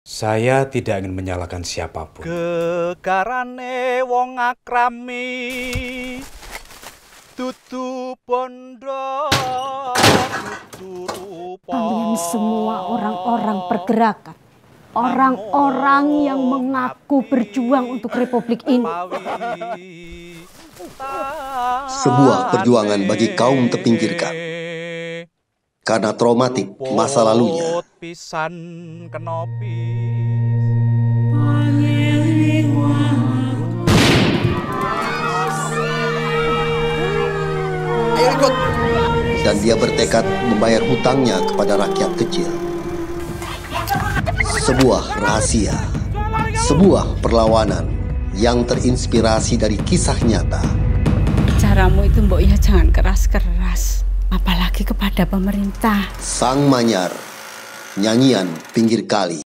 Saya tidak ingin menyalahkan siapapun. Gegarane wong akrami dudu bondo dudu rupa. Kalian semua orang-orang pergerakan, orang-orang yang mengaku berjuang untuk republik ini. Sebuah perjuangan bagi kaum terpinggirkan karena traumatik masa lalunya. Pisan kenopi. Ayo ikut. Dan dia bertekad membayar hutangnya kepada rakyat kecil. Sebuah rahasia, sebuah perlawanan yang terinspirasi dari kisah nyata. Caramu itu mbok ya jangan keras-keras, apalagi kepada pemerintah. Sang Manyar, nyanyian pinggir kali.